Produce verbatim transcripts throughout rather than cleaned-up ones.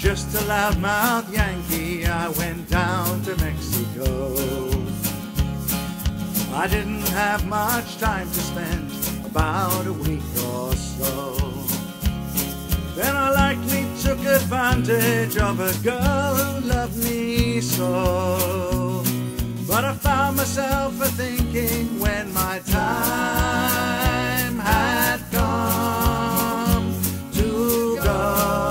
just a loudmouth Yankee, I went down to Mexico. I didn't have much time to spend, about a week or so. Then I likely took advantage of a girl who loved me so. But I found myself a-thinking when my time had come to go.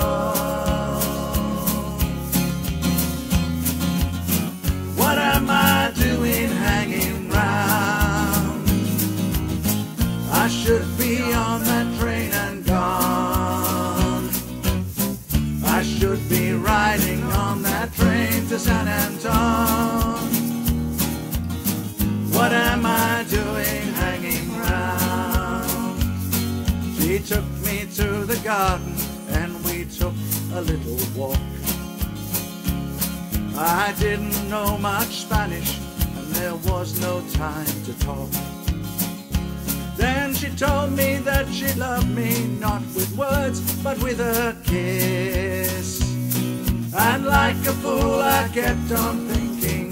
What am I doing hanging round? I should be on that train and gone. I should be riding on that train to San Antone. What am I doing hanging round? She took me to the garden and we took a little walk. I didn't know much Spanish and there was no time to talk. Then she told me that she loved me, not with words but with a kiss. And like a fool I kept on thinking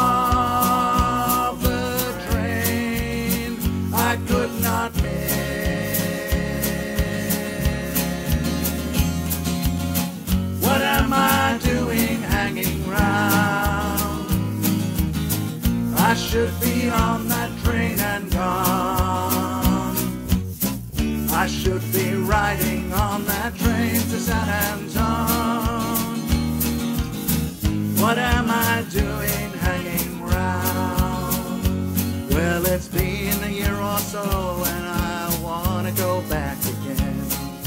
of the train I could not miss. What am I doing hanging round? I should be on that train and gone. I should be riding on that train to San Antone. What am I doing hanging round? Well, it's been a year or so and I want to go back again.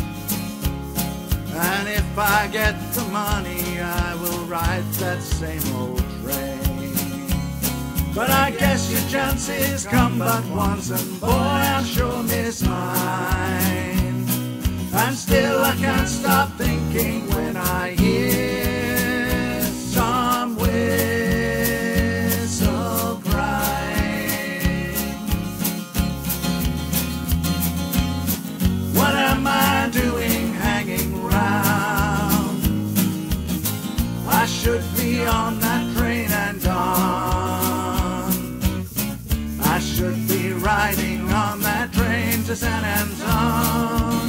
And if I get the money, I will ride that same old train. But I guess your chances come but once, and boy, I sure miss mine. And still I can't stop thinking when I hear some whistle crying. What am I doing hanging round? I should be on that train and gone. I should be riding on that train to San Antone.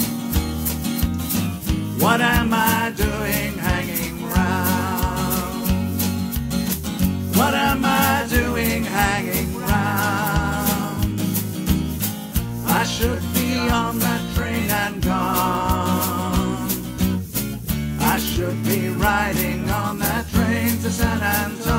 What am I doing hanging round? What am I doing hanging round? I should be on that train and gone. I should be riding on that train to San Antone.